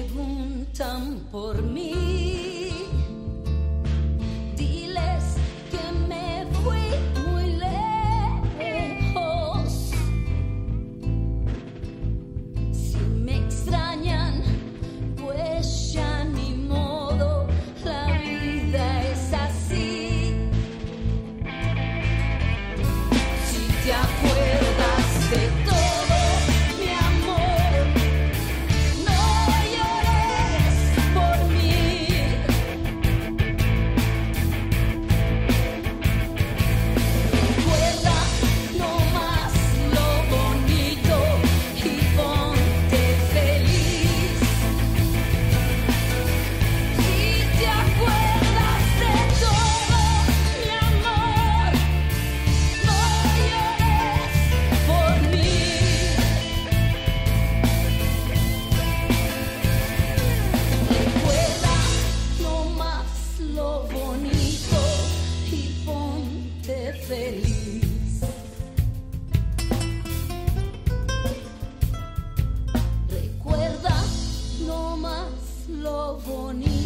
preguntan por mí, diles que me fui muy lejos. Si me extrañan, pues ya ni modo, la vida es así. Si te acuerdas de todo, mi amor, no llores por mí. Recuerda nomás lo bonito y ponte feliz. Si te acuerdas de todo, mi amor, no llores por mí. Recuerda nomás lo bonito y ponte feliz. Recuerda nomás lo bonito.